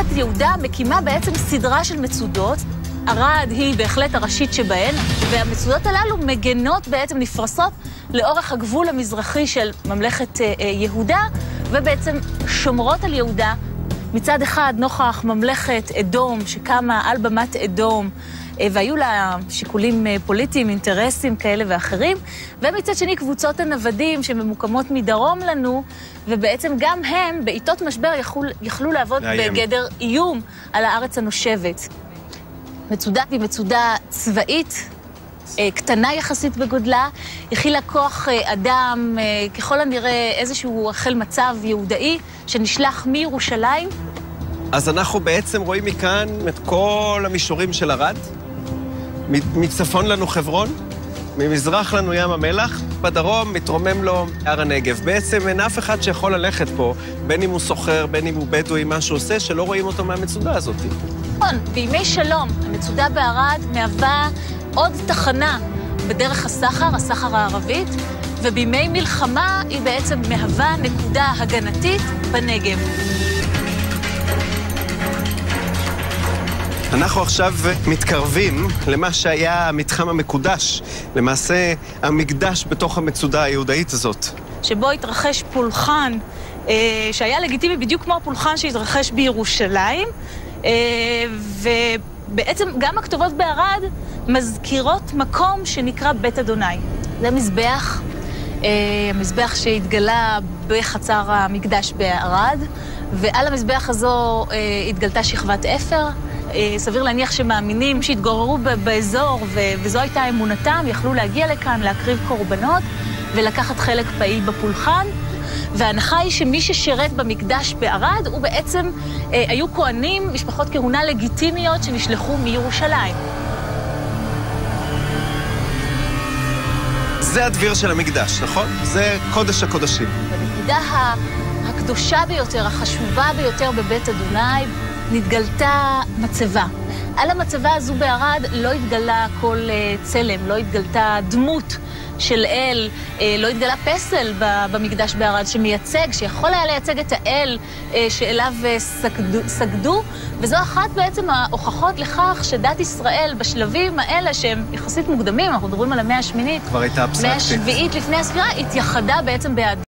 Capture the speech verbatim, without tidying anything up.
יהודה מקימה בעצם סדרה של מצודות. ערד היא בהחלט הראשית שבהן, והמצודות הללו מגנות בעצם נפרסות לאורך הגבול המזרחי של ממלכת יהודה, ובעצם שומרות על יהודה מצד אחד נוכח ממלכת אדום שקמה על במת אדום, והיו לה שיקולים פוליטיים, אינטרסים כאלה ואחרים, ומצד שני קבוצות הנוודים שממוקמות מדרום לנו, ובעצם גם הם בעיתות משבר יכלו, יכלו לעבוד לאיים. בגדר איום על הארץ הנושבת. מצודה היא מצודה צבאית, קטנה יחסית בגודלה, הכילה כוח אדם, ככל הנראה איזשהו חיל מצב יהודאי שנשלח מירושלים. אז אנחנו בעצם רואים מכאן את כל המישורים של ערד. מצפון לנו חברון, ממזרח לנו ים המלח, בדרום מתרומם לו הר הנגב. בעצם אין אף אחד שיכול ללכת פה, בין אם הוא סוחר, בין אם הוא בדואי, מה שהוא עושה, שלא רואים אותו מהמצודה הזאת. נכון, בימי שלום, המצודה בערד מהווה עוד תחנה בדרך הסחר, הסחר הערבית, ובימי מלחמה היא בעצם מהווה נקודה הגנתית בנגב. אנחנו עכשיו מתקרבים למה שהיה המתחם המקודש, למעשה המקדש בתוך המצודה היהודאית הזאת. שבו התרחש פולחן שהיה לגיטימי בדיוק כמו הפולחן שהתרחש בירושלים, ובעצם גם הכתובות בערד מזכירות מקום שנקרא בית אדוני. זה מזבח, המזבח שהתגלה בחצר המקדש בערד, ועל המזבח הזו התגלתה שכבת אפר. סביר להניח שמאמינים שהתגוררו באזור, וזו הייתה אמונתם, יכלו להגיע לכאן, להקריב קורבנות ולקחת חלק פעיל בפולחן. וההנחה היא שמי ששירת במקדש בערד, הוא בעצם אה, היו כהנים, משפחות כהונה לגיטימיות שנשלחו מירושלים. זה הדביר של המקדש, נכון? זה קודש הקודשים. בנקודה הקדושה ביותר, החשובה ביותר בבית אדוני, נתגלתה מצבה. על המצבה הזו בערד לא התגלה כל צלם, לא התגלתה דמות של אל, לא התגלה פסל במקדש בערד שמייצג, שיכול היה לייצג את האל שאליו סגדו, סגדו, וזו אחת בעצם ההוכחות לכך שדת ישראל בשלבים האלה שהם יחסית מוקדמים, אנחנו מדברים על המאה השמינית, כבר הייתה אבסטרקטית. מאה השביעית לפני הספירה, התייחדה בעצם בעד.